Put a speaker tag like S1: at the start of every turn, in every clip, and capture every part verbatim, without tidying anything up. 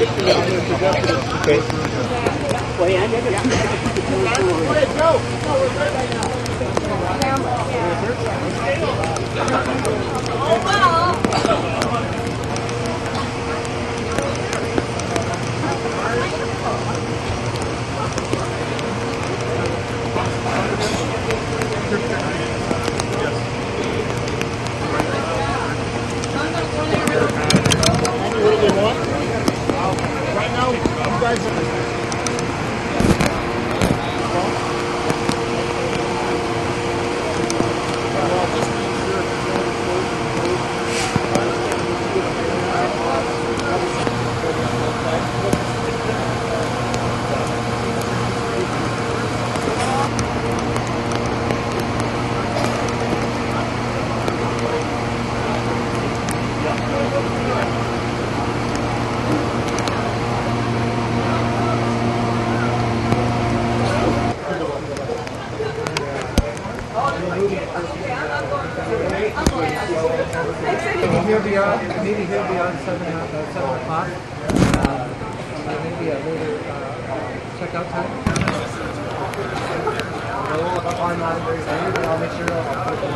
S1: Okay.
S2: What do they want? Right now, you guys are...
S3: Maybe he'll be on. Maybe he'll be on seven uh, seven o'clock. Uh, maybe a later uh, checkout time. Online very soon, but I'll make sure I'll put it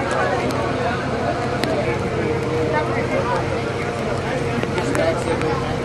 S3: in the